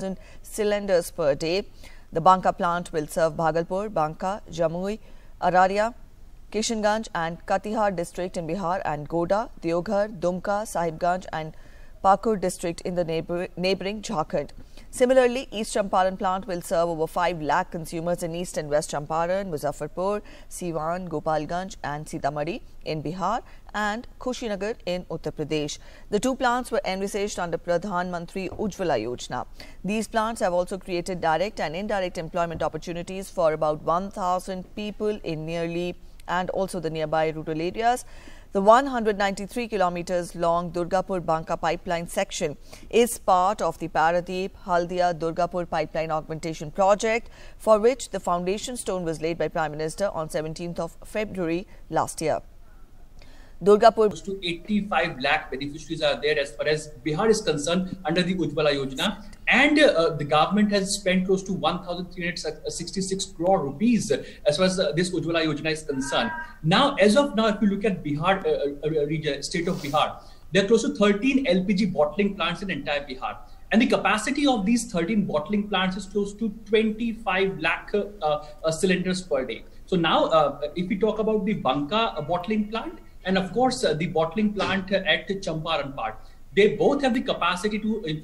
cylinders per day. The Banka plant will serve Bhagalpur, Banka, Jamui, Araria, Kishanganj and Katihar district in Bihar and Goda, Deoghar, Dumka, Sahibganj and Pakur district in the neighbouring Jharkhand. Similarly, East Champaran plant will serve over 5 lakh consumers in East and West Champaran, Muzaffarpur, Siwan, Gopalganj and Sitamarhi in Bihar and Kushinagar in Uttar Pradesh. The two plants were envisaged under Pradhan Mantri Ujjwala Yojana. These plants have also created direct and indirect employment opportunities for about 1,000 people in nearly and also the nearby rural areas. The 193 kilometers long Durgapur-Banka pipeline section is part of the Paradeep-Haldia-Durgapur pipeline augmentation project, for which the foundation stone was laid by Prime Minister on 17th of February last year. Durgapur. Close to 85 lakh beneficiaries are there as far as Bihar is concerned under the Ujjwala Yojana, and the government has spent close to 1,366 crore rupees as far as this Ujjwala Yojana is concerned. Now, as of now, if you look at Bihar region, state of Bihar, there are close to 13 LPG bottling plants in entire Bihar. And the capacity of these 13 bottling plants is close to 25 lakh cylinders per day. So now, if we talk about the Banka bottling plant, and of course the bottling plant at Champaran part, they both have the capacity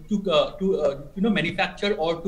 to manufacture or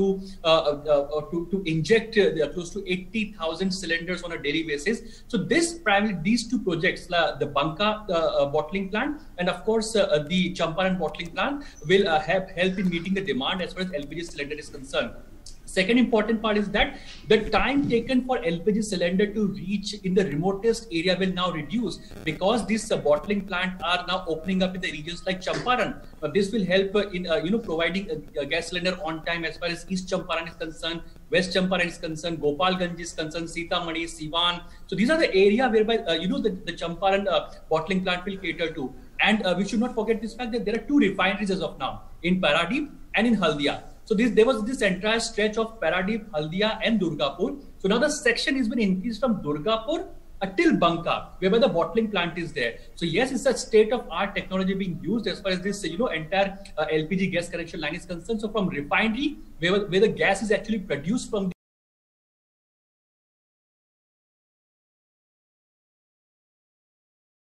to inject close to 80,000 cylinders on a daily basis. So these two projects, the Banka bottling plant and of course the Champaran bottling plant, will help in meeting the demand as far as LPG cylinder is concerned. Second important part is that the time taken for LPG cylinder to reach in the remotest area will now reduce, because these bottling plants are now opening up in the regions like Champaran. This will help in providing a gas cylinder on time as far as East Champaran is concerned, West Champaran is concerned, Gopalganj is concerned, Sitamarhi, Siwan. So these are the area whereby the Champaran bottling plant will cater to. And we should not forget this fact that there are two refineries as of now, in Paradeep and in Haldia. So there was this entire stretch of Paradeep, Haldia and Durgapur. So now the section has been increased from Durgapur till Banka, whereby the bottling plant is there. So yes, it's a state-of-art technology being used as far as this entire LPG gas connection line is concerned. So from refinery, where the gas is actually produced from